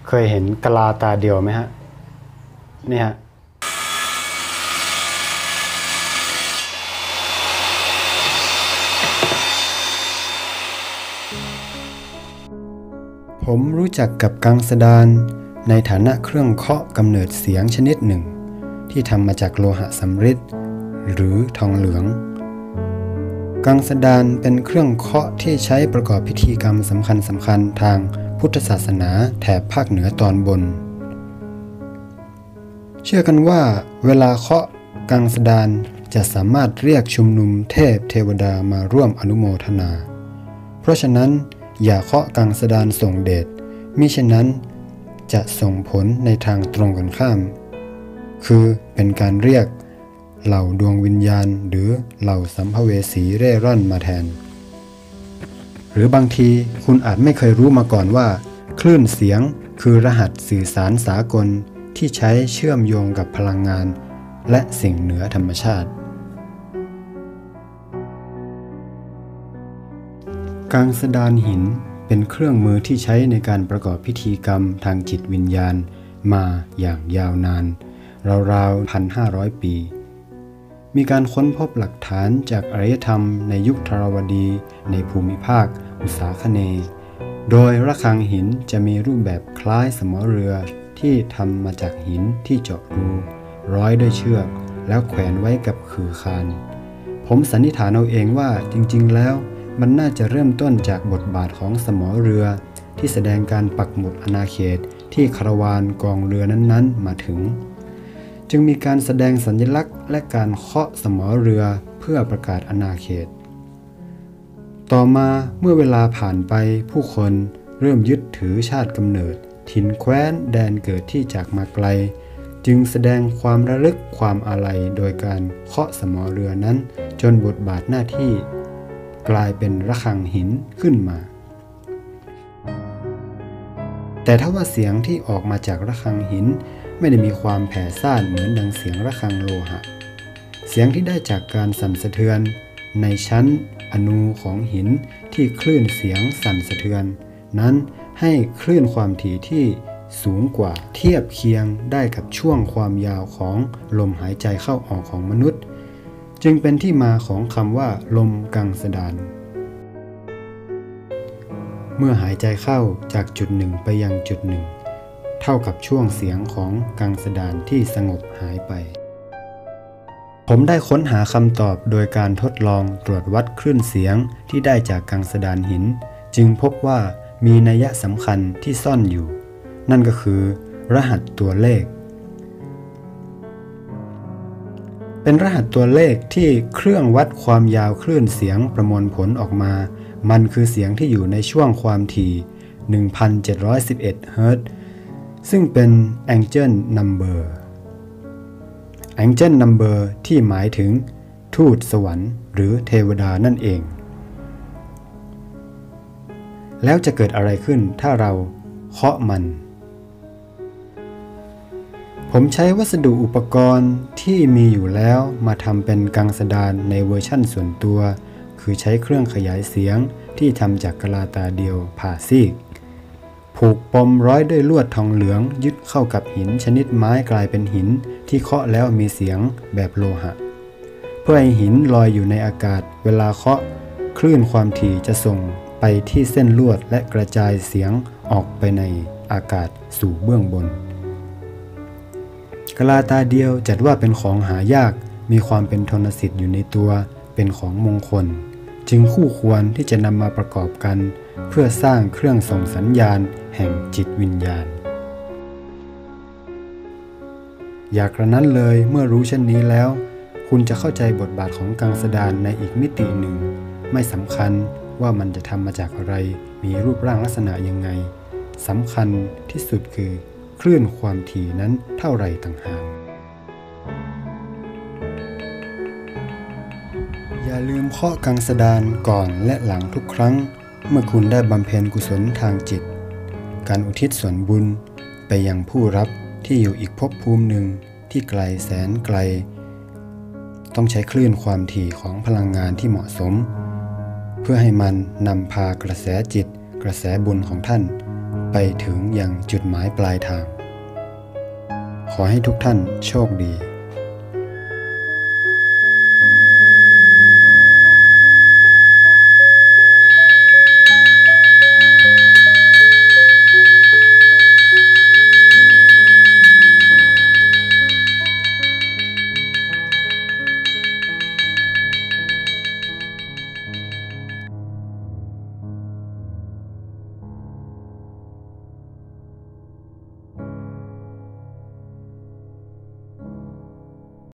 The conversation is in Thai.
เคยเห็นกะลาตาเดียวไหมฮะนี่ฮะผมรู้จักกับกังสดาลในฐานะเครื่องเคาะกำเนิดเสียงชนิดหนึ่งที่ทำมาจากโลหะสำริดหรือทองเหลืองกังสดาลเป็นเครื่องเคาะที่ใช้ประกอบพิธีกรรมสำคัญทางพุทธศาสนาแถบภาคเหนือตอนบนเชื่อกันว่าเวลาเคาะกังสดาลจะสามารถเรียกชุมนุมเทพเทวดามาร่วมอนุโมทนาเพราะฉะนั้นอย่าเคาะกังสดาลส่งเดชมิฉะนั้นจะส่งผลในทางตรงกันข้ามคือเป็นการเรียกเหล่าดวงวิญญาณหรือเหล่าสัมภเวสีเร่ร่อนมาแทนหรือบางทีคุณอาจไม่เคยรู้มาก่อนว่าคลื่นเสียงคือรหัสสื่อสารสากลที่ใช้เชื่อมโยงกับพลังงานและสิ่งเหนือธรรมชาติกังสดาลหินเป็นเครื่องมือที่ใช้ในการประกอบพิธีกรรมทางจิตวิญญาณมาอย่างยาวนานราวๆ 1,500 ปีมีการค้นพบหลักฐานจากอารยธรรมในยุคธรวดีในภูมิภาคอุษาคเนย์โดยระฆังหินจะมีรูปแบบคล้ายสมอเรือที่ทำมาจากหินที่เจาะรูร้อยด้วยเชือกแล้วแขวนไว้กับขื่อคานผมสันนิษฐานเอาเองว่าจริงๆแล้วมันน่าจะเริ่มต้นจากบทบาทของสมอเรือที่แสดงการปักหมุดอาณาเขตที่คาราวานกองเรือนั้นๆมาถึงจึงมีการแสดงสัญลักษณ์และการเคาะสมอเรือเพื่อประกาศอาณาเขตต่อมาเมื่อเวลาผ่านไปผู้คนเริ่มยึดถือชาติกำเนิดถิ่นแคว้นแดนเกิดที่จากมาไกลจึงแสดงความระลึกความอาลัยโดยการเคาะสมอเรือนั้นจนบทบาทหน้าที่กลายเป็นระฆังหินขึ้นมาแต่ถ้าว่าเสียงที่ออกมาจากระฆังหินไม่ได้มีความแผ่ซ่านเหมือนดังเสียงระฆังโลหะเสียงที่ได้จากการสั่นสะเทือนในชั้นอนูของหินที่คลื่นเสียงสั่นสะเทือนนั้นให้คลื่นความถี่ที่สูงกว่าเทียบเคียงได้กับช่วงความยาวของลมหายใจเข้าออกของมนุษย์จึงเป็นที่มาของคำว่าลมกังสดาลเมื่อหายใจเข้าจากจุดหนึ่งไปยังจุดหนึ่งเท่ากับช่วงเสียงของกังสดาลที่สงบหายไปผมได้ค้นหาคำตอบโดยการทดลองตรวจวัดคลื่นเสียงที่ได้จากกังสดาลหินจึงพบว่ามีนัยสำคัญที่ซ่อนอยู่นั่นก็คือรหัสตัวเลขเป็นรหัสตัวเลขที่เครื่องวัดความยาวคลื่นเสียงประมวลผลออกมามันคือเสียงที่อยู่ในช่วงความถี่ 1,711 เฮิรตซ์ซึ่งเป็น Angel Number Angel Number ที่หมายถึงทูตสวรรค์หรือเทวดานั่นเองแล้วจะเกิดอะไรขึ้นถ้าเราเคาะมันผมใช้วัสดุอุปกรณ์ที่มีอยู่แล้วมาทำเป็นกังสดาลในเวอร์ชั่นส่วนตัวคือใช้เครื่องขยายเสียงที่ทำจากกะลาตาเดียวผ่าซีกผูกปมร้อยด้วยลวดทองเหลืองยึดเข้ากับหินชนิดไม้กลายเป็นหินที่เคาะแล้วมีเสียงแบบโลหะเพื่อให้หินลอยอยู่ในอากาศเวลาเคาะคลื่นความถี่จะส่งไปที่เส้นลวดและกระจายเสียงออกไปในอากาศสู่เบื้องบนกะลาตาเดียวจัดว่าเป็นของหายากมีความเป็นทนสิทธิ์อยู่ในตัวเป็นของมงคลจึงคู่ควรที่จะนำมาประกอบกันเพื่อสร้างเครื่องส่งสัญญาณแห่งจิตวิญญาณอย่ากระนั้นเลยเมื่อรู้เช่นนี้แล้วคุณจะเข้าใจบทบาทของกังสดาลในอีกมิติหนึ่งไม่สำคัญว่ามันจะทำมาจากอะไรมีรูปร่างลักษณะยังไงสำคัญที่สุดคือคลื่นความถี่นั้นเท่าไรต่างหากอย่าลืมเคาะกังสดาลก่อนและหลังทุกครั้งเมื่อคุณได้บำเพ็ญกุศลทางจิตการอุทิศส่วนบุญไปยังผู้รับที่อยู่อีกภพภูมิหนึ่งที่ไกลแสนไกลต้องใช้คลื่นความถี่ของพลังงานที่เหมาะสมเพื่อให้มันนำพากระแสจิตกระแสบุญของท่านไปถึงยังจุดหมายปลายทาง ขอให้ทุกท่านโชคดี